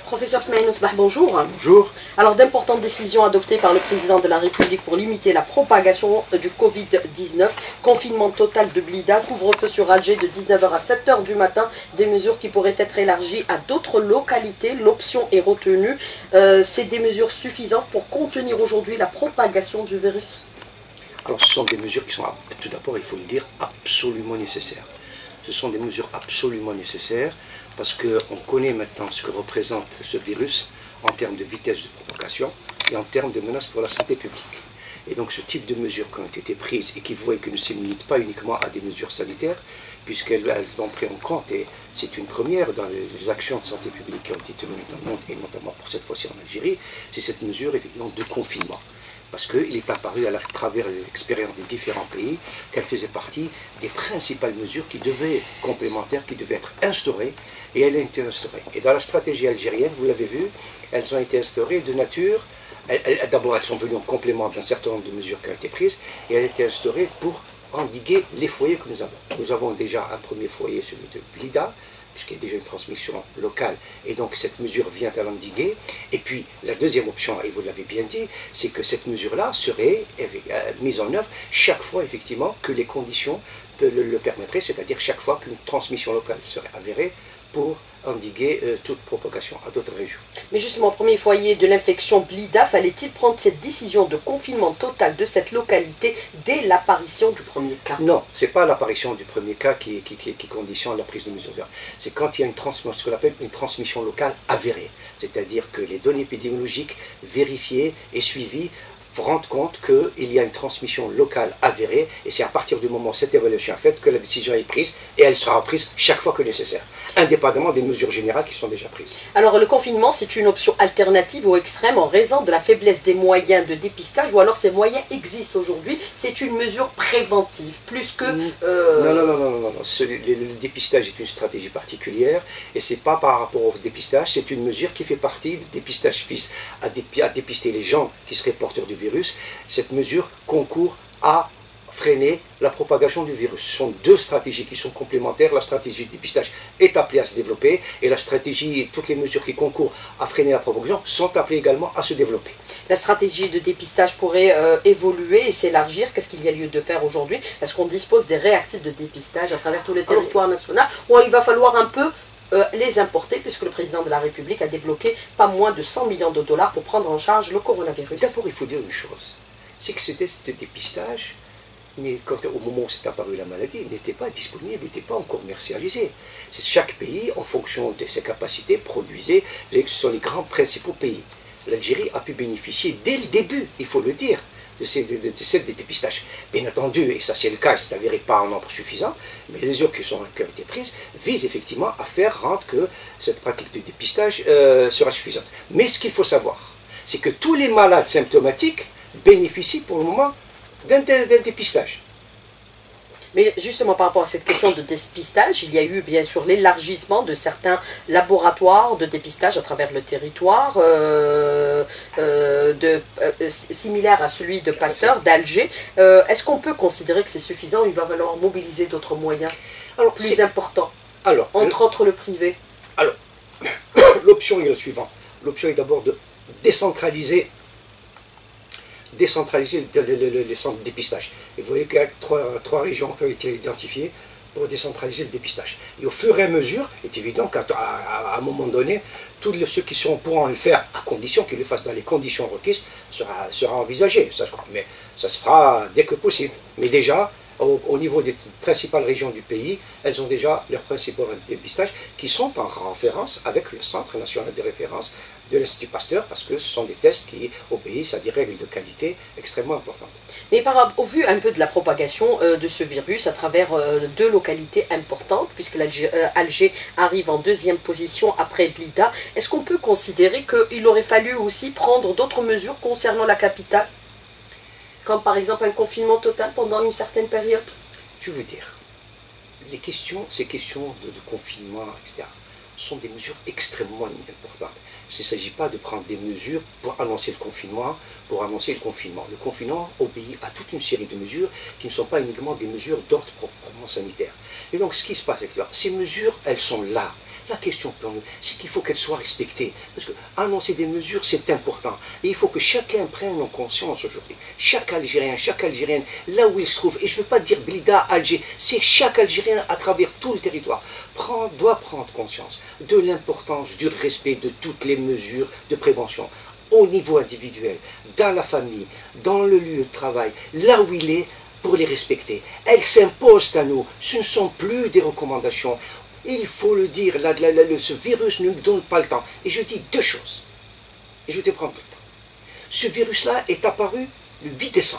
Professeur Smaïn Ousbah, bonjour. Bonjour. Alors, d'importantes décisions adoptées par le président de la République pour limiter la propagation du Covid-19, confinement total de Blida, couvre-feu sur Alger de 19 h à 7 h du matin, des mesures qui pourraient être élargies à d'autres localités. L'option est retenue. C'est des mesures suffisantes pour contenir aujourd'hui la propagation du virus? Alors, ce sont des mesures qui sont, tout d'abord, il faut le dire, absolument nécessaires. Ce sont des mesures absolument nécessaires parce qu'on connaît maintenant ce que représente ce virus en termes de vitesse de propagation et en termes de menaces pour la santé publique. Et donc ce type de mesures qui ont été prises et qui voient que ne se limitent pas uniquement à des mesures sanitaires, puisqu'elles ont pris en compte, et c'est une première dans les actions de santé publique qui ont été menées dans le monde, et notamment pour cette fois-ci en Algérie, c'est cette mesure effectivement de confinement. Parce qu'il est apparu à travers l'expérience des différents pays qu'elle faisait partie des principales mesures qui devaient, complémentaires, qui devaient être instaurées, et elle a été instaurée. Et dans la stratégie algérienne, vous l'avez vu, elles ont été instaurées de nature, d'abord elles sont venues en complément d'un certain nombre de mesures qui ont été prises, et elles ont été instaurées pour endiguer les foyers que nous avons. Nous avons déjà un premier foyer, celui de Blida, puisqu'il y a déjà une transmission locale, et donc cette mesure vient à l'endiguer. Et puis la deuxième option, et vous l'avez bien dit, c'est que cette mesure-là serait mise en œuvre chaque fois effectivement que les conditions le permettraient, c'est-à-dire chaque fois qu'une transmission locale serait avérée pour endiguer toute propagation à d'autres régions. Mais justement, premier foyer de l'infection Blida, fallait-il prendre cette décision de confinement total de cette localité dès l'apparition du premier cas? Non, ce n'est pas l'apparition du premier cas qui conditionne la prise de mesures. C'est quand il y a ce qu'on appelle une transmission locale avérée. C'est-à-dire que les données épidémiologiques vérifiées et suivies rendent compte qu'il y a une transmission locale avérée, et c'est à partir du moment où cette évaluation est faite que la décision est prise, et elle sera prise chaque fois que nécessaire, indépendamment des mesures générales qui sont déjà prises. Alors le confinement, c'est une option alternative au extrême en raison de la faiblesse des moyens de dépistage, ou alors ces moyens existent aujourd'hui, c'est une mesure préventive, plus que... Non. Le dépistage est une stratégie particulière, et c'est pas par rapport au dépistage, c'est une mesure qui fait partie du dépistage vise à dépister les gens qui seraient porteurs du virus. Cette mesure concourt à freiner la propagation du virus. Ce sont deux stratégies qui sont complémentaires. La stratégie de dépistage est appelée à se développer, et la stratégie, toutes les mesures qui concourent à freiner la propagation sont appelées également à se développer. La stratégie de dépistage pourrait évoluer et s'élargir. Qu'est-ce qu'il y a lieu de faire aujourd'hui? Est-ce qu'on dispose des réactifs de dépistage à travers tous les territoires nationaux, ou il va falloir un peu les importer, puisque le président de la République a débloqué pas moins de 100 millions de dollars pour prendre en charge le coronavirus? D'abord, il faut dire une chose, c'est que ce dépistage, au moment où s'est apparue la maladie, n'était pas disponible, n'était pas encore commercialisé. Chaque pays, en fonction de ses capacités, produisait. Vous voyez que ce sont les grands principaux pays. L'Algérie a pu bénéficier dès le début, il faut le dire, de ces dépistages. Bien entendu, et ça c'est le cas, c'est avéré pas en nombre suffisant, mais les mesures qui ont été prises visent effectivement à faire rendre que cette pratique de dépistage sera suffisante. Mais ce qu'il faut savoir, c'est que tous les malades symptomatiques bénéficient pour le moment d'un dépistage. Mais justement par rapport à cette question de dépistage, il y a eu bien sûr l'élargissement de certains laboratoires de dépistage à travers le territoire, similaire à celui de Pasteur, d'Alger. Est-ce qu'on peut considérer que c'est suffisant, ou il va falloir mobiliser d'autres moyens plus importants, entre autres le privé? Alors, l'option est la suivante. L'option est d'abord de décentraliser les centres de dépistage. Et vous voyez qu'il y a trois régions qui ont été identifiées pour décentraliser le dépistage. Et au fur et à mesure, il est évident qu'à un moment donné, tous ceux qui pourront le faire, à condition qu'ils le fassent dans les conditions requises, sera envisagé. Ça, je crois. Mais ça se fera dès que possible. Mais déjà, au niveau des principales régions du pays, elles ont déjà leurs principaux dépistages qui sont en référence avec le Centre national de référence de l'Institut Pasteur, parce que ce sont des tests qui obéissent à des règles de qualité extrêmement importantes. Mais au vu un peu de la propagation de ce virus à travers deux localités importantes, puisque Alger arrive en deuxième position après Blida, est-ce qu'on peut considérer qu'il aurait fallu aussi prendre d'autres mesures concernant la capitale, comme par exemple un confinement total pendant une certaine période? Je veux dire, ces questions de confinement, etc., sont des mesures extrêmement importantes. Il ne s'agit pas de prendre des mesures pour annoncer le confinement, Le confinement obéit à toute une série de mesures qui ne sont pas uniquement des mesures d'ordre proprement sanitaire. Et donc ce qui se passe, ces mesures, elles sont là. La question pour nous, c'est qu'il faut qu'elle soit respectée. Parce que annoncer des mesures, c'est important. Et il faut que chacun prenne en conscience aujourd'hui. Chaque Algérien, chaque Algérienne, là où il se trouve, et je ne veux pas dire Blida, Alger, c'est chaque Algérien à travers tout le territoire, doit prendre conscience de l'importance du respect de toutes les mesures de prévention. Au niveau individuel, dans la famille, dans le lieu de travail, là où il est, pour les respecter. Elles s'imposent à nous. Ce ne sont plus des recommandations. Il faut le dire, ce virus ne nous donne pas le temps. Et je dis deux choses. Et je vais te prendre le temps. Ce virus-là est apparu le 8 décembre.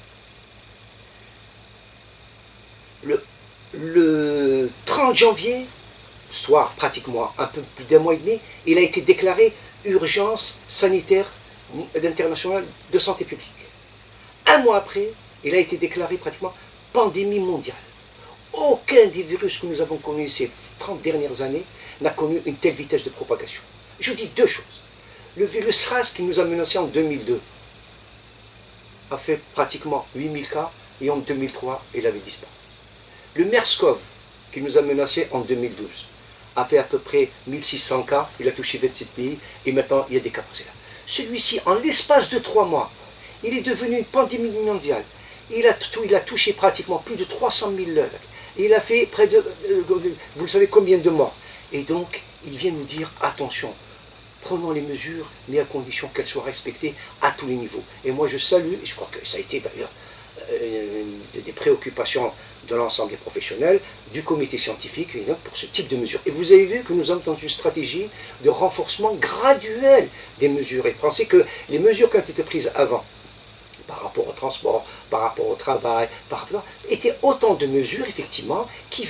Le 30 janvier, soit pratiquement un peu plus d'un mois et demi, il a été déclaré urgence sanitaire internationale de santé publique. Un mois après, il a été déclaré pratiquement pandémie mondiale. Aucun des virus que nous avons connus ces 30 dernières années n'a connu une telle vitesse de propagation. Je dis deux choses. Le virus SRAS qui nous a menacés en 2002 a fait pratiquement 8000 cas et en 2003, il avait disparu. Le MERS-CoV qui nous a menacés en 2012 a fait à peu près 1600 cas, il a touché 27 pays et maintenant il y a des cas posés là. Celui-ci, en l'espace de 3 mois, il est devenu une pandémie mondiale. Il a touché pratiquement plus de 300 000 œuvres. Il a fait près de, vous le savez combien de morts. Et donc, il vient nous dire, attention, prenons les mesures, mais à condition qu'elles soient respectées à tous les niveaux. Et moi, je salue, et je crois que ça a été d'ailleurs des préoccupations de l'ensemble des professionnels, du comité scientifique, et donc pour ce type de mesures. Et vous avez vu que nous avons dans une stratégie de renforcement graduel des mesures. Et pensez que les mesures qui ont été prises avant, par rapport au transport, par rapport au travail, étaient autant de mesures, effectivement, qui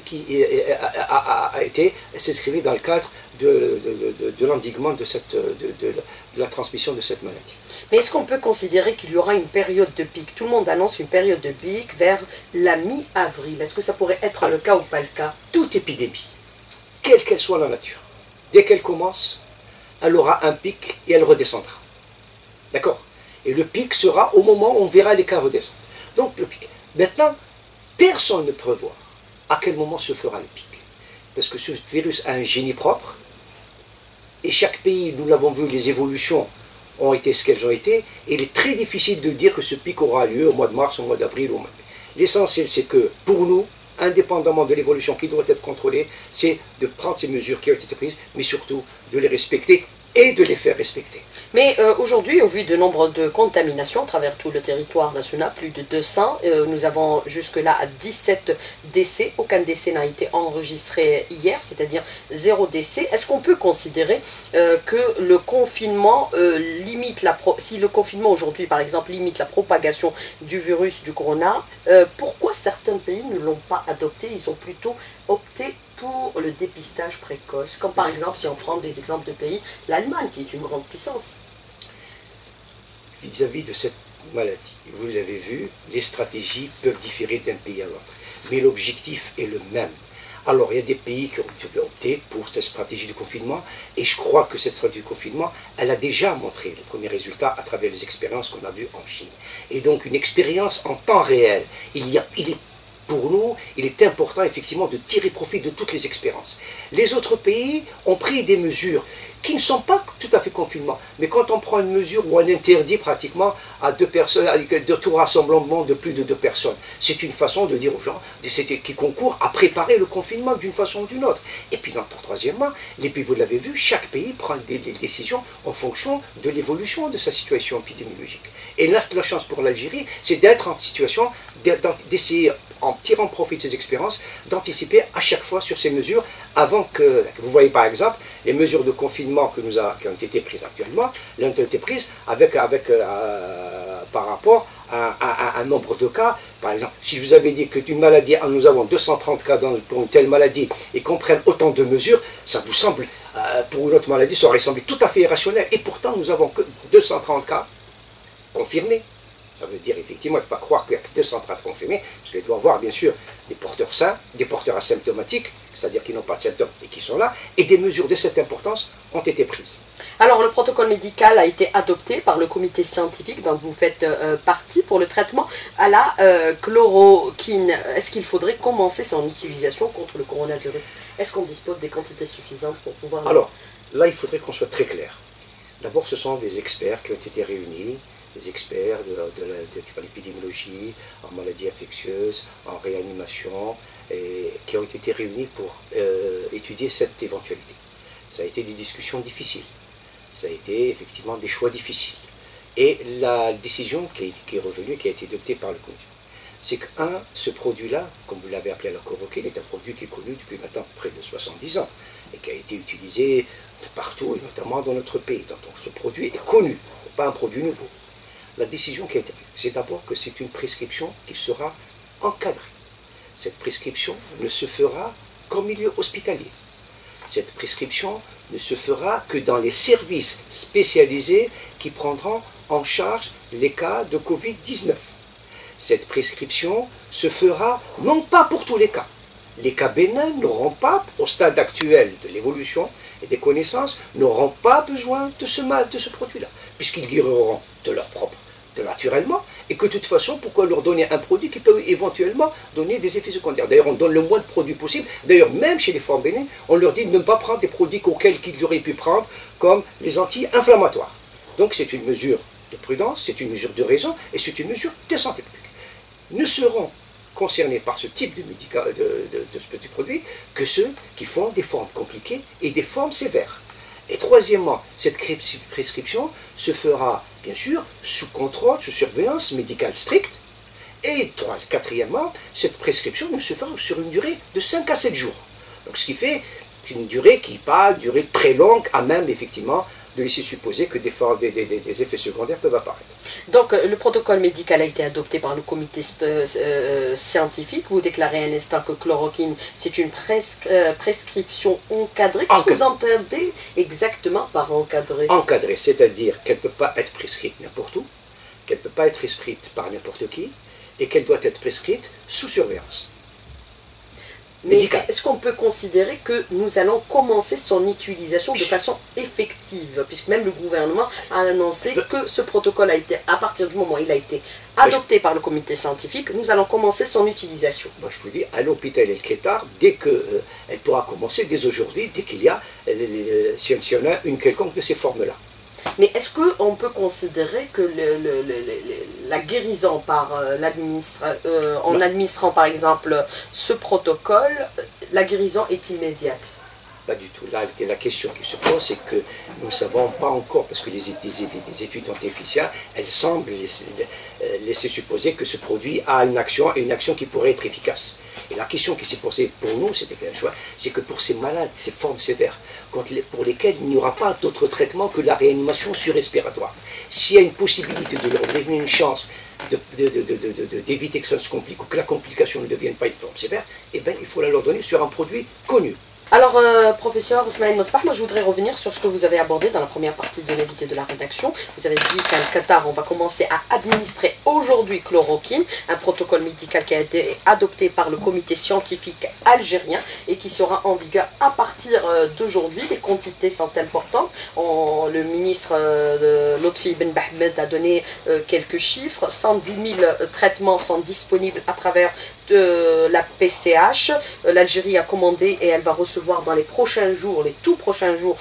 s'inscrivaient dans le cadre de l'endiguement de la transmission de cette maladie. Mais est-ce qu'on peut considérer qu'il y aura une période de pic? Tout le monde annonce une période de pic vers la mi-avril. Est-ce que ça pourrait être le cas ou pas le cas? Toute épidémie, quelle qu'elle soit la nature, dès qu'elle commence, elle aura un pic et elle redescendra. D'accord? Et le pic sera au moment où on verra les cas redescendre. Donc le pic. Maintenant, personne ne prévoit à quel moment se fera le pic. Parce que ce virus a un génie propre. Et chaque pays, nous l'avons vu, les évolutions ont été ce qu'elles ont été. Et il est très difficile de dire que ce pic aura lieu au mois de mars, au mois d'avril, au mois de mai. L'essentiel, c'est que pour nous, indépendamment de l'évolution qui doit être contrôlée, c'est de prendre ces mesures qui ont été prises, mais surtout de les respecter et de les faire respecter. Mais aujourd'hui, au vu du nombre de contaminations à travers tout le territoire national, plus de 200, nous avons jusque-là 17 décès. Aucun décès n'a été enregistré hier, c'est-à-dire 0 décès. Est-ce qu'on peut considérer que le confinement limite si le confinement aujourd'hui, par exemple, limite la propagation du virus du corona, pourquoi certains pays ne l'ont pas adopté? Ils ont plutôt opté pour le dépistage précoce, comme par exemple, si on prend des exemples de pays, l'Allemagne, qui est une grande puissance. Vis-à-vis de cette maladie, vous l'avez vu, les stratégies peuvent différer d'un pays à l'autre, mais l'objectif est le même. Alors, il y a des pays qui ont opté pour cette stratégie de confinement, et je crois que cette stratégie de confinement, elle a déjà montré les premiers résultats à travers les expériences qu'on a vues en Chine. Et donc, une expérience en temps réel. Pour nous, il est important effectivement de tirer profit de toutes les expériences. Les autres pays ont pris des mesures qui ne sont pas tout à fait confinement, mais quand on prend une mesure où on interdit pratiquement à 2 personnes, de tout rassemblement de plus de 2 personnes, c'est une façon de dire aux gens qui concourent à préparer le confinement d'une façon ou d'une autre. Et puis, troisièmement, les pays, vous l'avez vu, chaque pays prend des décisions en fonction de l'évolution de sa situation épidémiologique. Et là, la chance pour l'Algérie, c'est d'être en situation d'essayer, en tirant profit de ces expériences, d'anticiper à chaque fois sur ces mesures avant que... Vous voyez par exemple, les mesures de confinement qui ont été prises actuellement, elles ont été prises par rapport à un nombre de cas. Par exemple, si je vous avais dit que d'une maladie, nous avons 230 cas pour une telle maladie et qu'on prenne autant de mesures, ça vous semble, pour une autre maladie, ça aurait semblé tout à fait irrationnel. Et pourtant, nous n'avons que 230 cas confirmés. Ça veut dire, effectivement, il ne faut pas croire qu'il y a que 230 confirmés, parce qu'il doit y avoir, bien sûr, des porteurs sains, des porteurs asymptomatiques, c'est-à-dire qui n'ont pas de symptômes et qui sont là, et des mesures de cette importance ont été prises. Alors, le protocole médical a été adopté par le comité scientifique dont vous faites partie pour le traitement à la chloroquine. Est-ce qu'il faudrait commencer son utilisation contre le coronavirus? Est-ce qu'on dispose des quantités suffisantes pour pouvoir... Alors, là, il faudrait qu'on soit très clair. D'abord, ce sont des experts qui ont été réunis, des experts de l'épidémiologie, en maladies infectieuses, en réanimation, et qui ont été réunis pour étudier cette éventualité. Ça a été des discussions difficiles. Ça a été effectivement des choix difficiles. Et la décision qui est revenue, qui a été adoptée par le comité, c'est que, ce produit-là, comme vous l'avez appelé la chloroquine, est un produit qui est connu depuis maintenant près de 70 ans et qui a été utilisé partout, et notamment dans notre pays. Donc ce produit est connu, pas un produit nouveau. La décision qui a été prise, c'est d'abord que c'est une prescription qui sera encadrée. Cette prescription ne se fera qu'en milieu hospitalier. Cette prescription ne se fera que dans les services spécialisés qui prendront en charge les cas de Covid-19. Cette prescription se fera non pas pour tous les cas. Les cas bénins n'auront pas, au stade actuel de l'évolution et des connaissances, n'auront pas besoin de ce produit-là, puisqu'ils guériront de leur propre, naturellement, et que de toute façon, pourquoi leur donner un produit qui peut éventuellement donner des effets secondaires? D'ailleurs, on donne le moins de produits possible. D'ailleurs, même chez les formes bénines, on leur dit de ne pas prendre des produits auxquels ils auraient pu prendre, comme les anti-inflammatoires. Donc c'est une mesure de prudence, c'est une mesure de raison, et c'est une mesure de santé publique. Ne seront concernés par ce type de ce petit produit que ceux qui font des formes compliquées et des formes sévères. Et troisièmement, cette prescription se fera bien sûr sous contrôle, sous surveillance médicale stricte. Et quatrièmement, cette prescription ne se fera sur une durée de 5 à 7 jours. Donc ce qui fait une durée qui n'est pas une durée très longue, à même effectivement de laisser supposer que des effets secondaires peuvent apparaître. Donc le protocole médical a été adopté par le comité scientifique. Vous déclarez à l'instant que chloroquine, c'est une prescription encadrée. Qu'est-ce que vous entendez exactement par encadrée? Encadrée, c'est-à-dire qu'elle ne peut pas être prescrite n'importe où, qu'elle ne peut pas être prescrite par n'importe qui, et qu'elle doit être prescrite sous surveillance. Mais est-ce qu'on peut considérer que nous allons commencer son utilisation de façon effective, puisque même le gouvernement a annoncé que ce protocole a été, à partir du moment où il a été adopté par le comité scientifique, nous allons commencer son utilisation. Moi, je vous dis, à l'hôpital El Ketar, dès qu'elle pourra commencer, dès aujourd'hui, dès qu'il y a, si on a une quelconque de ces formes-là. Mais est-ce qu'on peut considérer que la guérison par en administrant par exemple ce protocole, la guérison est immédiate? Pas du tout. Là, la question qui se pose, c'est que nous ne savons pas encore, parce que les études scientifiques, elles semblent laisser supposer que ce produit a une action qui pourrait être efficace. Et la question qui s'est posée pour nous, c'est que pour ces malades, ces formes sévères, pour lesquelles il n'y aura pas d'autre traitement que la réanimation sur-respiratoire, s'il y a une possibilité de leur donner une chance d'éviter que ça se complique ou que la complication ne devienne pas une forme sévère, eh bien, il faut la leur donner sur un produit connu. Alors, professeur Ismaël Mosbah, moi je voudrais revenir sur ce que vous avez abordé dans la première partie de l'invité de la rédaction. Vous avez dit qu'à Qatar, on va commencer à administrer aujourd'hui chloroquine, un protocole médical qui a été adopté par le comité scientifique algérien et qui sera en vigueur à partir d'aujourd'hui. Les quantités sont importantes. Le ministre Lotfi Ben Bahmed a donné quelques chiffres. 110 000 traitements sont disponibles à travers de la PCH. L'Algérie a commandé et elle va recevoir dans les prochains jours, les tout prochains jours,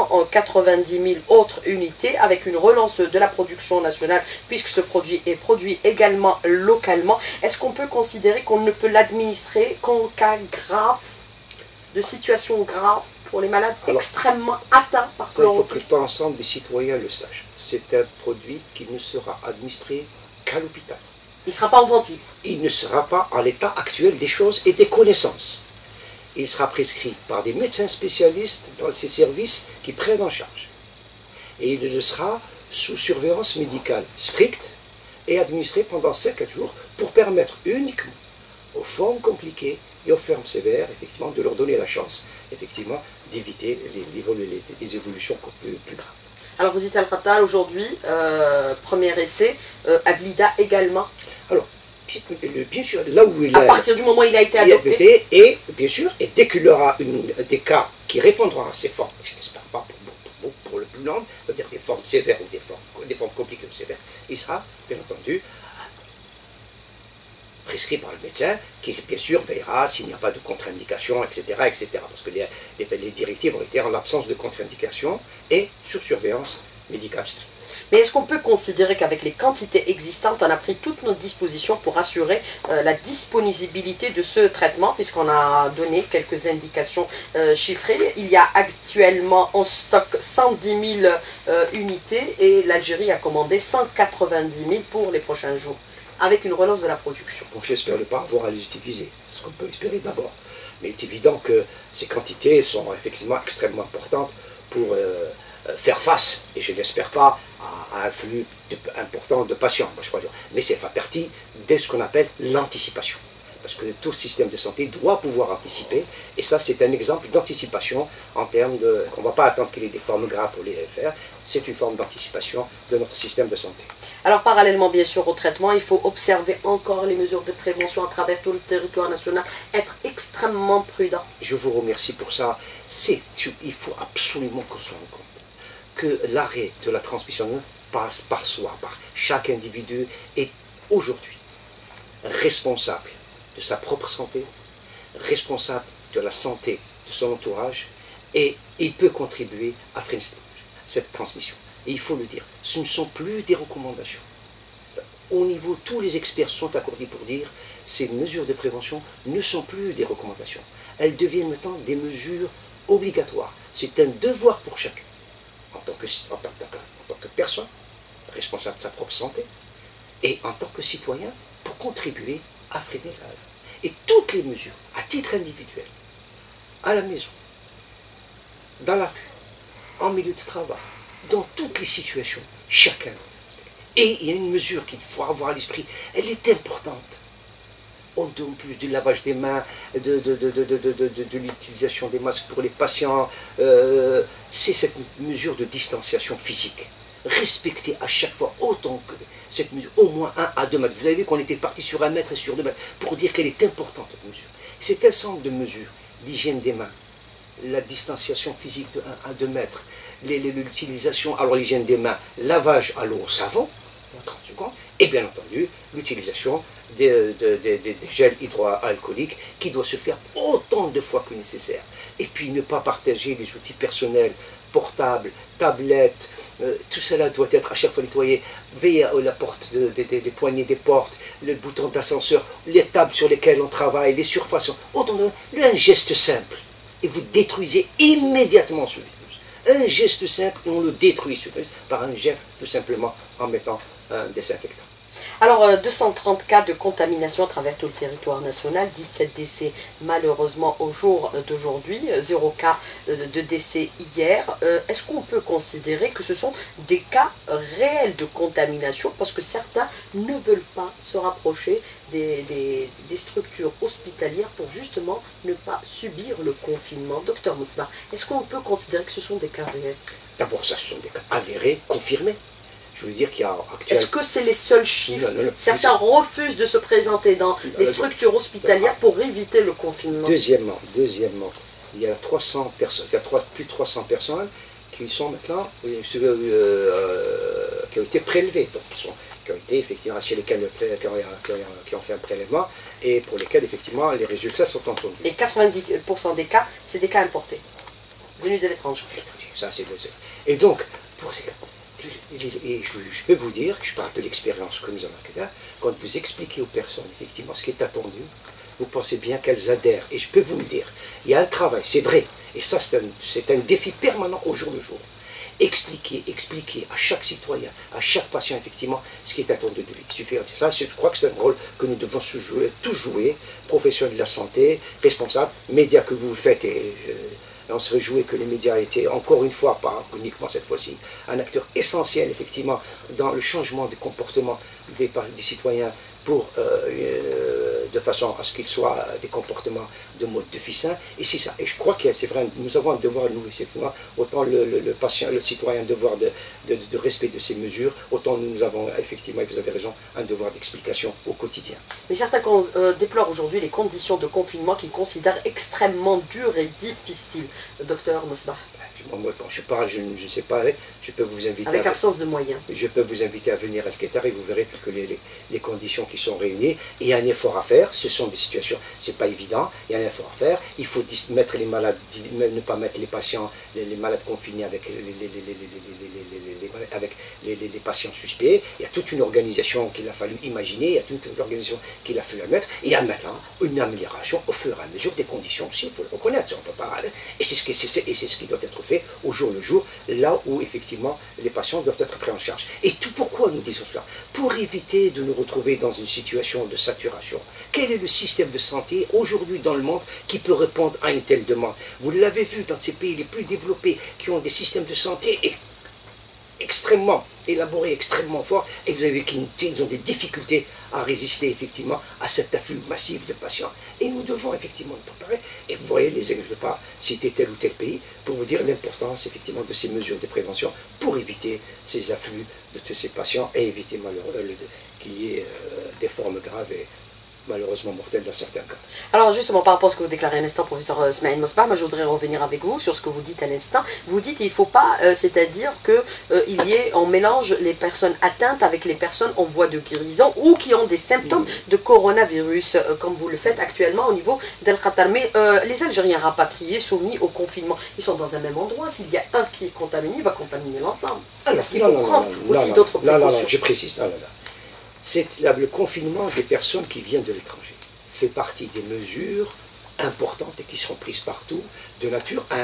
190 000 autres unités avec une relance de la production nationale puisque ce produit est produit également localement. Est-ce qu'on peut considérer qu'on ne peut l'administrer qu'en cas grave, de situation grave pour les malades extrêmement atteints par ce chloroquine? Il faut que l'ensemble des citoyens le sachent. C'est un produit qui ne sera administré qu'à l'hôpital. Il ne sera pas en vente libre. Il ne sera pas en l'état actuel des choses et des connaissances. Il sera prescrit par des médecins spécialistes dans ces services qui prennent en charge. Et il le sera sous surveillance médicale stricte et administré pendant 5 jours pour permettre uniquement aux formes compliquées et aux formes sévères, effectivement, de leur donner la chance, effectivement, d'éviter les évolutions plus graves. Alors vous dites Al-Qatar aujourd'hui, premier essai, Ablida également. Alors, bien sûr, là où il À partir du moment où il a été adopté. Et bien sûr, et dès qu'il y aura des cas qui répondront à ces formes, je n'espère pas pour le plus long, c'est-à-dire des formes sévères ou des formes compliquées ou sévères, il sera, bien entendu, prescrit par le médecin, qui bien sûr veillera s'il n'y a pas de contre-indication, etc., etc. Parce que les directives ont été en l'absence de contre-indication et sur surveillance médicale stricte. Mais est-ce qu'on peut considérer qu'avec les quantités existantes, on a pris toutes nos dispositions pour assurer la disponibilité de ce traitement, puisqu'on a donné quelques indications chiffrées. Il y a actuellement en stock 110 000 unités et l'Algérie a commandé 190 000 pour les prochains jours, avec une relance de la production. Donc j'espère ne pas avoir à les utiliser, c'est ce qu'on peut espérer d'abord. Mais il est évident que ces quantités sont effectivement extrêmement importantes pour faire face, et je ne l'espère pas, à un flux important de patients, moi, je crois. Mais c'est fait partie de ce qu'on appelle l'anticipation. Parce que tout système de santé doit pouvoir anticiper, et ça c'est un exemple d'anticipation en termes de... On ne va pas attendre qu'il y ait des formes graves pour les faire, c'est une forme d'anticipation de notre système de santé. Alors parallèlement bien sûr au traitement, il faut observer encore les mesures de prévention à travers tout le territoire national, être extrêmement prudent. Je vous remercie pour ça. Il faut absolument qu'on se rende compte que l'arrêt de la transmission passe par soi, par chaque individu est aujourd'hui responsable de sa propre santé, responsable de la santé de son entourage, et il peut contribuer à freiner cette transmission. Et il faut le dire, ce ne sont plus des recommandations. Au niveau, tous les experts sont accordés pour dire ces mesures de prévention ne sont plus des recommandations. Elles deviennent maintenant des mesures obligatoires. C'est un devoir pour chacun, en tant que personne, responsable de sa propre santé, et en tant que citoyen, pour contribuer à freiner la... Et toutes les mesures, à titre individuel, à la maison, dans la rue, en milieu de travail, dans toutes les situations, chacun. Et il y a une mesure qu'il faut avoir à l'esprit, elle est importante. En plus du lavage des mains, de l'utilisation des masques pour les patients, c'est cette mesure de distanciation physique. Respecter à chaque fois autant que cette mesure, au moins 1 à 2 mètres. Vous avez vu qu'on était parti sur 1 mètre et sur 2 mètres, pour dire qu'elle est importante cette mesure. C'est un ensemble de mesures, l'hygiène des mains, la distanciation physique de 1 à 2 mètres, l'utilisation, alors l'hygiène des mains, lavage à l'eau au savon, 30 secondes, et bien entendu l'utilisation des gels hydroalcooliques qui doit se faire autant de fois que nécessaire. Et puis ne pas partager les outils personnels, portables, tablettes, tout cela doit être à chaque fois nettoyé. Veillez à la porte des poignées des portes, le bouton d'ascenseur, les tables sur lesquelles on travaille, les surfaces, autant un geste simple. Et vous détruisez immédiatement ce virus. Un geste simple et on le détruit ce virus par un gel tout simplement en mettant un désinfectant. Alors, 230 cas de contamination à travers tout le territoire national, 17 décès malheureusement au jour d'aujourd'hui, 0 cas de décès hier. Est-ce qu'on peut considérer que ce sont des cas réels de contamination, parce que certains ne veulent pas se rapprocher des structures hospitalières pour justement ne pas subir le confinement? Docteur Moussbar, est-ce qu'on peut considérer que ce sont des cas réels? D'abord, ça, ce sont des cas avérés, confirmés. Je veux dire qu'il y a actuellement... Est-ce que c'est les seuls chiffres? Non. Certains refusent de se présenter dans les structures hospitalières pour éviter le confinement. Deuxièmement, il y a 300 personnes, plus de 300 personnes qui sont maintenant, qui ont été prélevées, donc qui ont été effectivement chez lesquels qui ont fait un prélèvement et pour lesquels effectivement les résultats sont entendus. Et 90% des cas, c'est des cas importés, venus de l'étranger. Et donc, pour ces cas, et je peux vous dire, que je parle de l'expérience que nous avons là, quand vous expliquez aux personnes effectivement ce qui est attendu, vous pensez bien qu'elles adhèrent. Et je peux vous le dire, il y a un travail, c'est vrai, et ça c'est un défi permanent au jour le jour. Expliquer à chaque citoyen, à chaque patient effectivement ce qui est attendu de lui. Il suffit de ça, je crois que c'est un rôle que nous devons tous jouer, professionnels de la santé, responsables, médias que vous faites, et on se réjouit que les médias aient été, encore une fois, pas uniquement cette fois-ci, un acteur essentiel, effectivement, dans le changement des comportements des citoyens pour de façon à ce qu'ils soient des comportements de mode de vie sain. Et c'est ça. Et je crois que c'est vrai, nous avons un devoir, nous, effectivement, autant le patient, le citoyen, un devoir de respect de ces mesures, autant nous avons, effectivement, et vous avez raison, un devoir d'explication au quotidien. Mais certains déplorent aujourd'hui les conditions de confinement qu'ils considèrent extrêmement dures et difficiles. Docteur Mosbah. Moi, quand je parle, je ne sais pas, je peux vous inviter avec absence de moyens. Je peux vous inviter à venir à Al-Qatar et vous verrez que les conditions qui sont réunies, il y a un effort à faire, ce sont des situations, c'est pas évident, il y a un effort à faire, il faut mettre les malades, ne pas mettre les patients, les malades confinés avec les patients suspects, il y a toute une organisation qu'il a fallu imaginer, il y a toute une organisation qu'il a fallu mettre, et il y a maintenant une amélioration au fur et à mesure des conditions aussi, il faut le reconnaître, on peut pas, et c'est ce qui doit être fait au jour le jour, là où effectivement les patients doivent être pris en charge. Et tout pourquoi nous disons cela? Pour éviter de nous retrouver dans une situation de saturation. Quel est le système de santé aujourd'hui dans le monde qui peut répondre à une telle demande? Vous l'avez vu dans ces pays les plus développés qui ont des systèmes de santé extrêmement élaborés, extrêmement forts, et vous avez vu qu'ils ont des difficultés à résister effectivement à cet afflux massif de patients. Et nous devons effectivement nous préparer, et vous voyez, je ne vais pas citer tel ou tel pays, pour vous dire l'importance effectivement de ces mesures de prévention pour éviter ces afflux de tous ces patients et éviter qu'il y ait des formes graves et malheureusement mortelles dans certains cas. Alors justement, par rapport à ce que vous déclarez à l'instant, professeur Smaïl Mosbah, moi je voudrais revenir avec vous sur ce que vous dites à l'instant. Vous dites qu'il ne faut pas, c'est-à-dire on mélange les personnes atteintes avec les personnes en voie de guérison ou qui ont des symptômes de coronavirus, comme vous le faites actuellement au niveau d'Al-Qatar. Mais les Algériens rapatriés, soumis au confinement, ils sont dans un même endroit. S'il y a un qui est contaminé, il va contaminer l'ensemble. Est-ce qu'il faut prendre aussi d'autres précautions? Non, je précise, c'est le confinement des personnes qui viennent de l'étranger. Fait partie des mesures importantes et qui seront prises partout, de nature à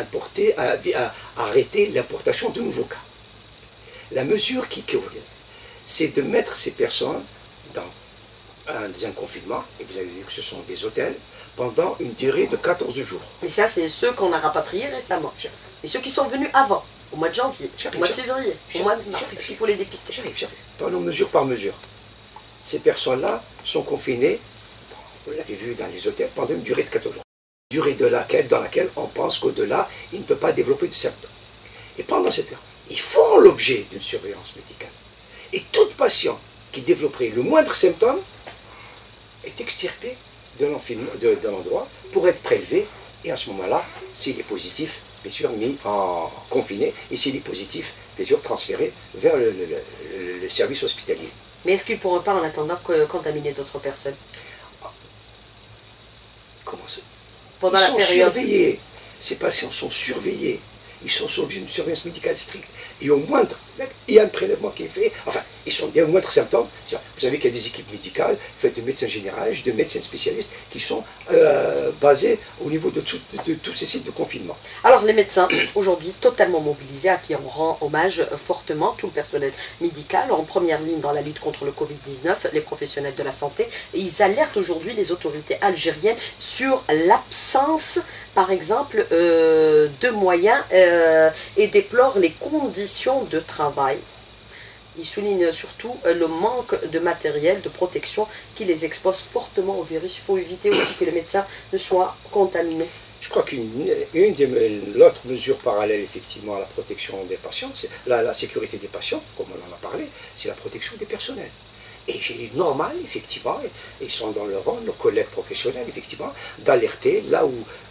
arrêter l'importation de nouveaux cas. La mesure c'est de mettre ces personnes dans un confinement, et vous avez vu que ce sont des hôtels, pendant une durée de 14 jours. Et ça, c'est ceux qu'on a rapatriés récemment. Et ceux qui sont venus avant, au mois de janvier, au mois de février, au mois de mars, est-ce qu'il faut les dépister? J'arrive. Prenons mesure par mesure. Ces personnes-là sont confinées, vous l'avez vu dans les hôtels, pendant une durée de 14 jours. Durée dans laquelle on pense qu'au-delà, il ne peut pas développer de symptômes. Et pendant cette période, ils font l'objet d'une surveillance médicale. Et tout patient qui développerait le moindre symptôme est extirpé de l'endroit pour être prélevé. Et à ce moment-là, s'il est positif, bien sûr mis en confiné. Et s'il est positif, bien sûr transféré vers le service hospitalier. Mais est-ce qu'ils ne pourront pas, en attendant, contaminer d'autres personnes? Comment ça? Pendant la période. Surveillés. Ces patients sont surveillés. Ils sont sous une surveillance médicale stricte. Et au moindre, il y a un prélèvement qui est fait. Enfin, ils sont des moindres symptômes. Vous savez qu'il y a des équipes médicales faites de médecins généralistes, de médecins spécialistes qui sont basés au niveau de tous ces sites de confinement. Alors les médecins, aujourd'hui totalement mobilisés, à qui on rend hommage fortement, tout le personnel médical en première ligne dans la lutte contre le Covid-19, les professionnels de la santé, et ils alertent aujourd'hui les autorités algériennes sur l'absence, par exemple, de moyens et déplorent les conditions de travail. Ils soulignent surtout le manque de matériel de protection qui les expose fortement au virus. Il faut éviter aussi que les médecins ne soient contaminés. Je crois l'autre mesure parallèle effectivement à la protection des patients, c'est la sécurité des patients, comme on en a parlé, c'est la protection des personnels. Et j'ai normal, effectivement, ils sont dans le rang, nos collègues professionnels, effectivement, d'alerter là où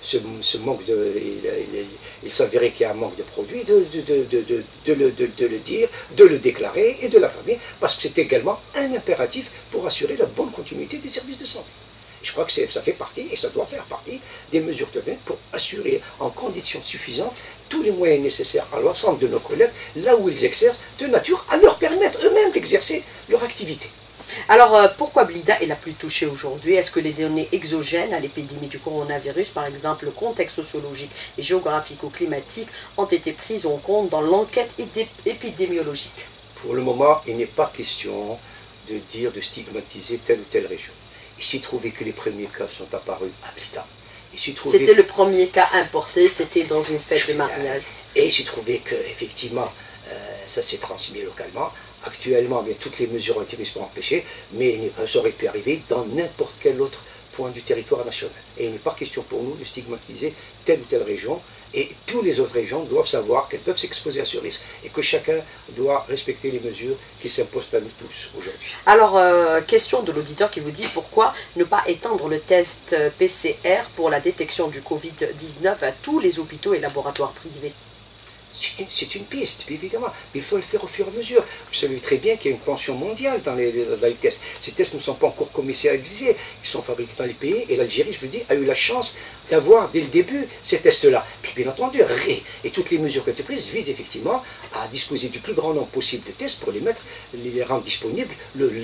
il s'avérait qu'il y a un manque de produits, de le dire, de le déclarer et de l'affirmer, parce que c'est également un impératif pour assurer la bonne continuité des services de santé. Je crois que ça fait partie, et ça doit faire partie, des mesures de veille pour assurer en conditions suffisantes tous les moyens nécessaires à l'ensemble de nos collègues, là où ils exercent, de nature à leur permettre eux-mêmes d'exercer leur activité. Alors, pourquoi Blida est la plus touchée aujourd'hui? Est-ce que les données exogènes à l'épidémie du coronavirus, par exemple le contexte sociologique et géographique ou climatique, ont été prises en compte dans l'enquête épidémiologique? Pour le moment, il n'est pas question de stigmatiser telle ou telle région. Il s'est trouvé que les premiers cas sont apparus à Blida. C'était le premier cas importé, c'était dans une fête de mariage. Et il s'est trouvé qu'effectivement, ça s'est transmis localement. Actuellement, bien, toutes les mesures ont été mises pour empêcher, mais ça aurait pu arriver dans n'importe quelle autre point du territoire national. Et il n'est pas question pour nous de stigmatiser telle ou telle région, et toutes les autres régions doivent savoir qu'elles peuvent s'exposer à ce risque, et que chacun doit respecter les mesures qui s'imposent à nous tous aujourd'hui. Alors, question de l'auditeur qui vous dit pourquoi ne pas étendre le test PCR pour la détection du Covid-19 à tous les hôpitaux et laboratoires privés? C'est une piste, évidemment, mais il faut le faire au fur et à mesure. Vous savez très bien qu'il y a une tension mondiale dans les tests. Ces tests ne sont pas encore commercialisés, ils sont fabriqués dans les pays, et l'Algérie, je veux dire, a eu la chance d'avoir dès le début ces tests-là. Puis bien entendu, et toutes les mesures qui ont été prises visent effectivement à disposer du plus grand nombre possible de tests pour les rendre disponibles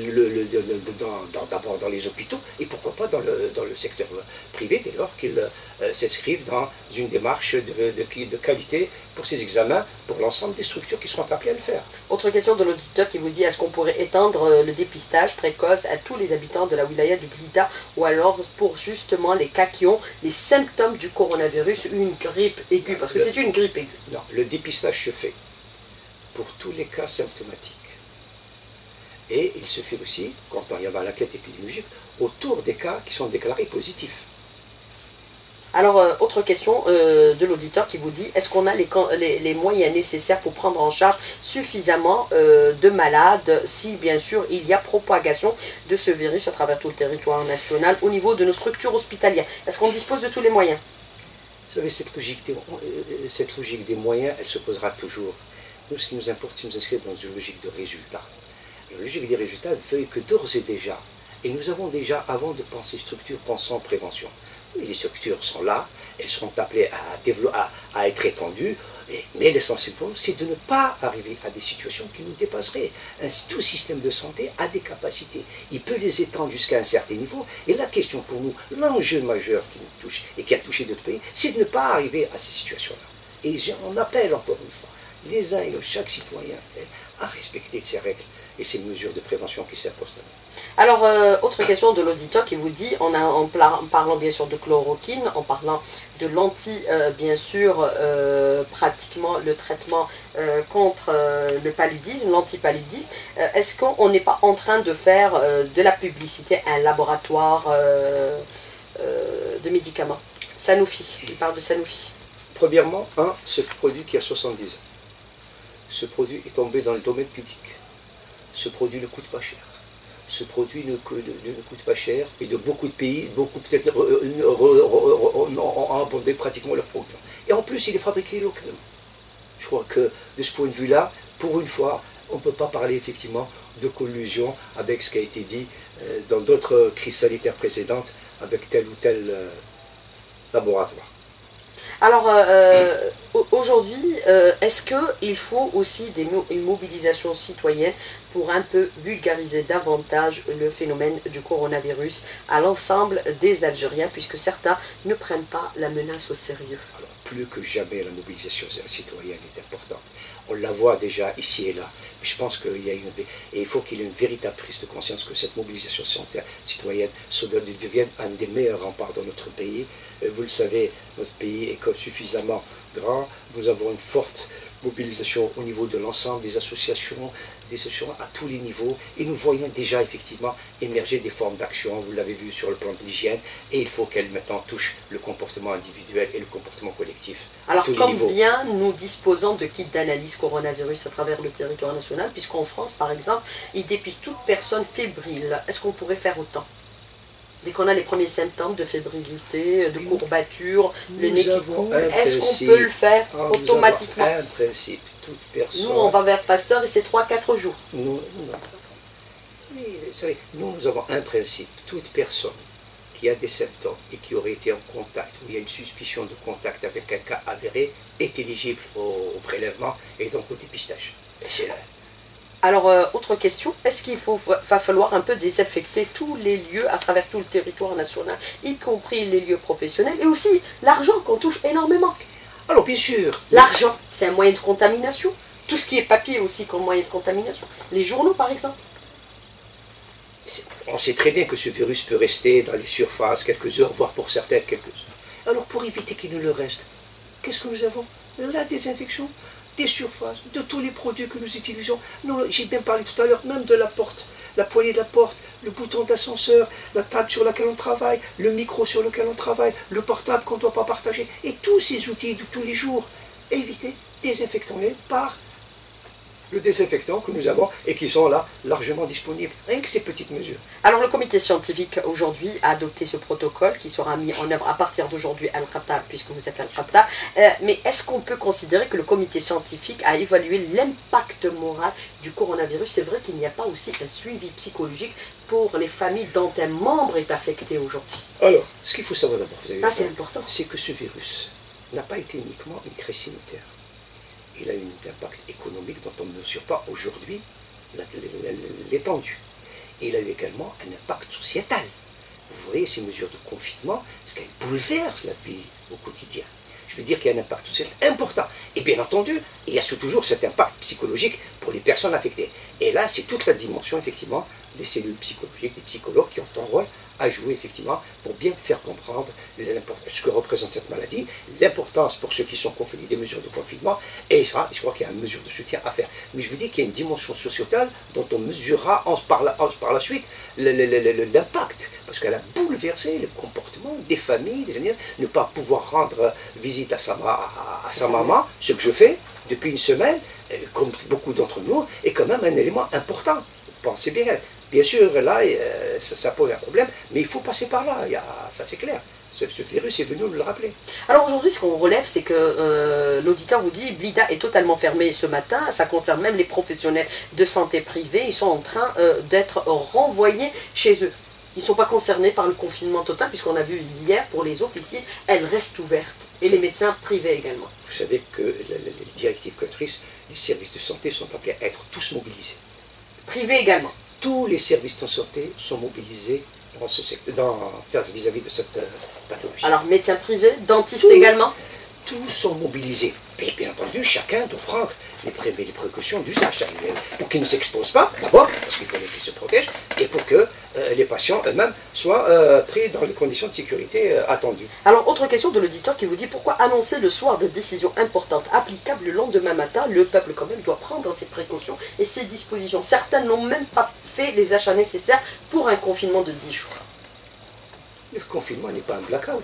d'abord dans les hôpitaux, et pourquoi pas dans le secteur privé, dès lors qu'ils s'inscrivent dans une démarche de qualité pour ces examens, pour l'ensemble des structures qui seront appelées à le faire. Autre question de l'auditeur qui vous dit, est-ce qu'on pourrait étendre le dépistage précoce à tous les habitants de la wilaya du Blida, ou alors pour justement les cas qui ont les symptômes du coronavirus, une grippe aiguë, parce que c'est une grippe aiguë. Non, le dépistage se fait pour tous les cas symptomatiques. Et il se fait aussi, quand il y a l'enquête épidémiologique, autour des cas qui sont déclarés positifs. Alors, autre question de l'auditeur qui vous dit, est-ce qu'on a les moyens nécessaires pour prendre en charge suffisamment de malades si, bien sûr, il y a propagation de ce virus à travers tout le territoire national au niveau de nos structures hospitalières? Est-ce qu'on dispose de tous les moyens? Vous savez, cette logique des moyens, elle se posera toujours. Nous, ce qui nous importe, c'est de nous inscrire dans une logique de résultats. La logique des résultats veut que d'ores et déjà, et nous avons déjà, avant de penser structure, pensons prévention. Oui, les structures sont là, elles seront appelées à être étendues, mais l'essentiel pour nous, c'est de ne pas arriver à des situations qui nous dépasseraient. Tout système de santé a des capacités. Il peut les étendre jusqu'à un certain niveau. Et la question pour nous, l'enjeu majeur qui nous touche et qui a touché d'autres pays, c'est de ne pas arriver à ces situations-là. Et on appelle encore une fois les uns et chaque citoyen à respecter ces règles et ces mesures de prévention qui s'imposent à nous. Alors, autre question de l'auditeur qui vous dit, en parlant bien sûr de chloroquine, en parlant de bien sûr, pratiquement le traitement contre le paludisme, l'antipaludisme, est-ce qu'on n'est pas en train de faire de la publicité à un laboratoire de médicaments? Sanofi, il parle de Sanofi. Premièrement, ce produit qui a 70 ans. Ce produit est tombé dans le domaine public. Ce produit ne coûte pas cher. Ce produit ne coûte pas cher, et de beaucoup de pays, peut-être ont abandonné pratiquement leur programme. Et en plus, il est fabriqué localement. Je crois que de ce point de vue-là, pour une fois, on ne peut pas parler effectivement de collusion avec ce qui a été dit dans d'autres crises sanitaires précédentes avec tel ou tel laboratoire. Alors, aujourd'hui, est-ce qu'il faut aussi une mobilisation citoyenne pour un peu vulgariser davantage le phénomène du coronavirus à l'ensemble des Algériens, puisque certains ne prennent pas la menace au sérieux? Alors, plus que jamais, la mobilisation citoyenne est importante. On la voit déjà ici et là. Mais je pense il faut qu'il y ait une véritable prise de conscience que cette mobilisation citoyenne devienne un des meilleurs remparts dans notre pays. Vous le savez, notre pays est suffisamment grand. Nous avons une forte mobilisation au niveau de l'ensemble des associations à tous les niveaux, et nous voyons déjà effectivement émerger des formes d'action, vous l'avez vu sur le plan de l'hygiène, et il faut qu'elles maintenant touchent le comportement individuel et le comportement collectif. Alors combien nous disposons de kits d'analyse coronavirus à travers le territoire national, puisqu'en France par exemple, ils dépistent toute personne fébrile? Est-ce qu'on pourrait faire autant? Dès qu'on a les premiers symptômes de fébrilité, de courbature, le nez qui coule, est-ce qu'on peut le faire automatiquement? Nous avons un principe, toute personne... Nous, on va vers Pasteur et c'est 3-4 jours. Nous avons un principe, toute personne qui a des symptômes et qui aurait été en contact, où il y a une suspicion de contact avec un cas avéré, est éligible au prélèvement et donc au dépistage. C'est là. Alors, autre question, est-ce qu'il va falloir un peu désinfecter tous les lieux à travers tout le territoire national, y compris les lieux professionnels, et aussi l'argent qu'on touche énormément? Alors, bien sûr. L'argent, c'est un moyen de contamination. Tout ce qui est papier aussi comme moyen de contamination. Les journaux, par exemple. On sait très bien que ce virus peut rester dans les surfaces quelques heures, voire pour certains quelques heures. Alors, pour éviter qu'il ne le reste, qu'est-ce que nous avons? La désinfection. des surfaces, de tous les produits que nous utilisons. J'ai bien parlé tout à l'heure, même de la porte, la poignée de la porte, le bouton d'ascenseur, la table sur laquelle on travaille, le micro sur lequel on travaille, le portable qu'on ne doit pas partager, et tous ces outils de tous les jours. Évitez, désinfectons-les par le désinfectant que nous avons et qui sont là largement disponibles. Rien que ces petites mesures. Alors le comité scientifique aujourd'hui a adopté ce protocole qui sera mis en œuvre à partir d'aujourd'hui à Al-Qatar, puisque vous êtes à Al-Qatar. Mais est-ce qu'on peut considérer que le comité scientifique a évalué l'impact moral du coronavirus? C'est vrai qu'il n'y a pas aussi un suivi psychologique pour les familles dont un membre est affecté aujourd'hui. Alors, ce qu'il faut savoir d'abord, ça c'est important, c'est que ce virus n'a pas été uniquement une crise sanitaire. Il a eu un impact économique dont on ne mesure pas aujourd'hui l'étendue. Et il a eu également un impact sociétal. Vous voyez ces mesures de confinement, parce qu'elles bouleversent la vie au quotidien. Je veux dire qu'il y a un impact social important. Et bien entendu, il y a toujours cet impact psychologique pour les personnes affectées. Et là, c'est toute la dimension, effectivement, des cellules psychologiques, des psychologues qui ont un rôle à jouer, effectivement, pour bien faire comprendre ce que représente cette maladie, l'importance pour ceux qui sont confinés des mesures de confinement, et ça, je crois qu'il y a une mesure de soutien à faire. Mais je vous dis qu'il y a une dimension sociétale dont on mesurera par la suite l'impact, parce qu'elle a bouleversé le comportement des familles, des amis, ne pas pouvoir rendre visite à sa maman, ce que je fais depuis une semaine, comme beaucoup d'entre nous, est quand même un élément important. Vous pensez bien. Bien sûr, là, ça pose un problème, mais il faut passer par là, ça c'est clair. Ce virus est venu nous le rappeler. Alors aujourd'hui, ce qu'on relève, c'est que l'auditeur vous dit Blida est totalement fermé ce matin, ça concerne même les professionnels de santé privés, ils sont en train d'être renvoyés chez eux. Ils ne sont pas concernés par le confinement total, puisqu'on a vu hier, pour les autres ici, elles restent ouvertes, et les médecins privés également. Vous savez que les directives countries, les services de santé sont appelés à être tous mobilisés. Privés également. Tous les services de santé sont mobilisés dans ce secteur, vis-à-vis de cette pathologie. Alors, médecins privés, dentistes également? Tous sont mobilisés. Et bien entendu, chacun doit prendre les précautions d'usage pour qu'ils ne s'exposent pas, d'abord, parce qu'il faut qu'ils se protègent, et pour que les patients eux-mêmes soient pris dans les conditions de sécurité attendues. Alors, autre question de l'auditeur qui vous dit pourquoi annoncer le soir des décisions importantes applicables le lendemain matin? Le peuple, quand même, doit prendre ses précautions et ses dispositions. Certains n'ont même pas fait les achats nécessaires pour un confinement de 10 jours. Le confinement n'est pas un blackout.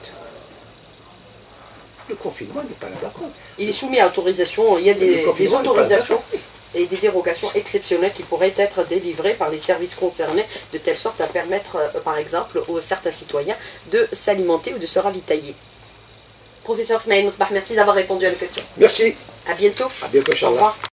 Le confinement n'est pas un blackout. Il est soumis à autorisation, il y a des autorisations et des dérogations exceptionnelles qui pourraient être délivrées par les services concernés de telle sorte à permettre, par exemple, aux certains citoyens de s'alimenter ou de se ravitailler. Professeur Smaïl Mousbah, merci d'avoir répondu à nos questions. Merci. À bientôt. À bientôt, Inch'Allah. Au revoir.